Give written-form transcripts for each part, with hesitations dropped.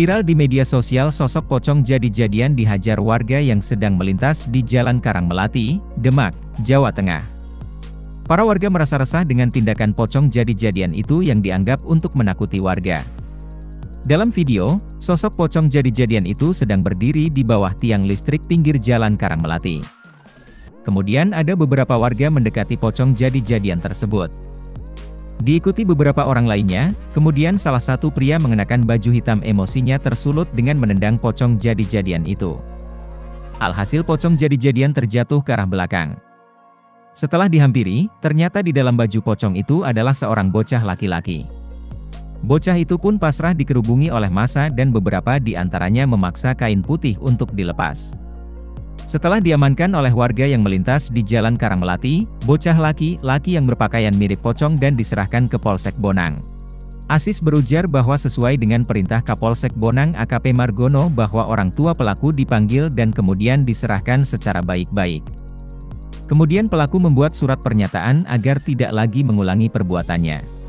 Viral di media sosial, sosok pocong jadi-jadian dihajar warga yang sedang melintas di Jalan Karang Melati, Demak, Jawa Tengah. Para warga merasa resah dengan tindakan pocong jadi-jadian itu yang dianggap untuk menakuti warga. Dalam video, sosok pocong jadi-jadian itu sedang berdiri di bawah tiang listrik pinggir Jalan Karang Melati. Kemudian ada beberapa warga mendekati pocong jadi-jadian tersebut. Diikuti beberapa orang lainnya, kemudian salah satu pria mengenakan baju hitam emosinya tersulut dengan menendang pocong jadi-jadian itu. Alhasil pocong jadi-jadian terjatuh ke arah belakang. Setelah dihampiri, ternyata di dalam baju pocong itu adalah seorang bocah laki-laki. Bocah itu pun pasrah dikerubungi oleh massa dan beberapa di antaranya memaksa kain putih untuk dilepas. Setelah diamankan oleh warga yang melintas di Jalan Karang Melati, bocah laki-laki yang berpakaian mirip pocong dan diserahkan ke Polsek Bonang. Asis berujar bahwa sesuai dengan perintah Kapolsek Bonang AKP Margono bahwa orang tua pelaku dipanggil dan kemudian diserahkan secara baik-baik. Kemudian pelaku membuat surat pernyataan agar tidak lagi mengulangi perbuatannya.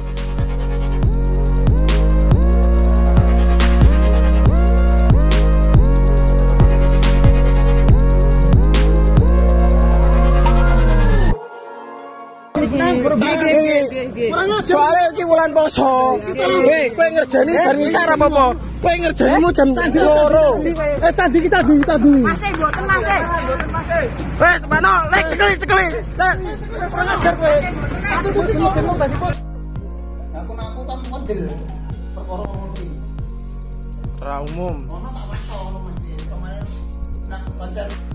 Soalnya iki wulan poso. Kowe ngerjani bar ngisar apa-apa? Kowe ngerjanimu jam 2. Candi kita tadi. Masih mboten masih. Mano, lek cekeli. Kurang ajar kowe. Aku kan model perkara iki. Ra umum. Ono tak maso ono Mas. Kemarin nak pacar